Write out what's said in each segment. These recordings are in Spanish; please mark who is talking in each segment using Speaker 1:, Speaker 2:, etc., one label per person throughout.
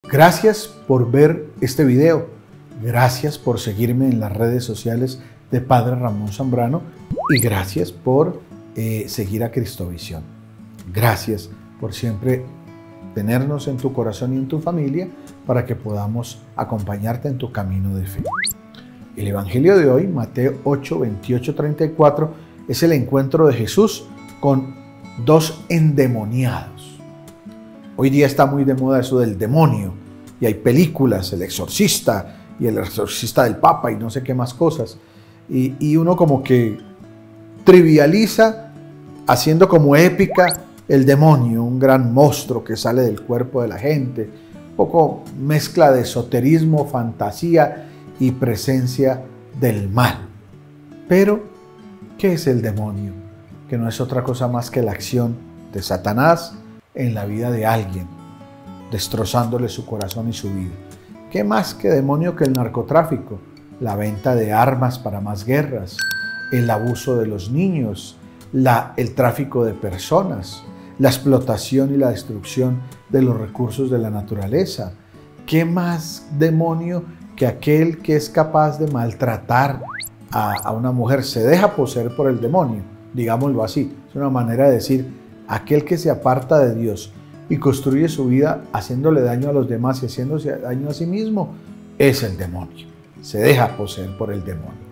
Speaker 1: Gracias por ver este video. Gracias por seguirme en las redes sociales de Padre Ramón Zambrano y gracias por seguir a Cristovisión. Gracias por siempre tenernos en tu corazón y en tu familia para que podamos acompañarte en tu camino de fe. El Evangelio de hoy, Mateo 8, 28, 34, es el encuentro de Jesús con dos endemoniados. Hoy día está muy de moda eso del demonio y hay películas, El Exorcista y El Exorcista del Papa y no sé qué más cosas. Y uno como que trivializa haciendo como épica el demonio, un gran monstruo que sale del cuerpo de la gente, un poco mezcla de esoterismo, fantasía y presencia del mal. Pero, ¿qué es el demonio? Que no es otra cosa más que la acción de Satanás en la vida de alguien, destrozándole su corazón y su vida. ¿Qué más que demonio que el narcotráfico? La venta de armas para más guerras, el abuso de los niños, el tráfico de personas, la explotación y la destrucción de los recursos de la naturaleza. ¿Qué más demonio que aquel que es capaz de maltratar a una mujer? Se deja poseer por el demonio, digámoslo así. Es una manera de decir, aquel que se aparta de Dios y construye su vida haciéndole daño a los demás y haciéndose daño a sí mismo, es el demonio. Se deja poseer por el demonio.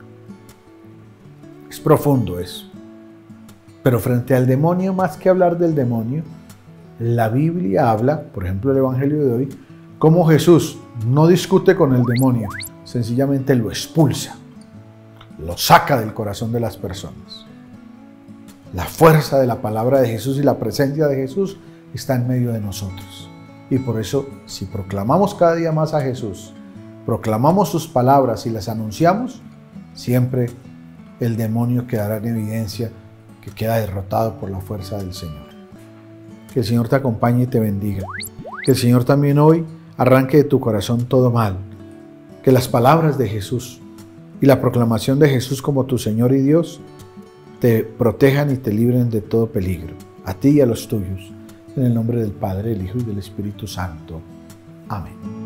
Speaker 1: Es profundo eso. Pero frente al demonio, más que hablar del demonio, la Biblia habla, por ejemplo el Evangelio de hoy, cómo Jesús no discute con el demonio, sencillamente lo expulsa, lo saca del corazón de las personas. La fuerza de la palabra de Jesús y la presencia de Jesús está en medio de nosotros. Y por eso, si proclamamos cada día más a Jesús, proclamamos sus palabras y las anunciamos, siempre el demonio quedará en evidencia que queda derrotado por la fuerza del Señor. Que el Señor te acompañe y te bendiga. Que el Señor también hoy arranque de tu corazón todo mal. Que las palabras de Jesús y la proclamación de Jesús como tu Señor y Dios te protejan y te libren de todo peligro, a ti y a los tuyos. En el nombre del Padre, del Hijo y del Espíritu Santo. Amén.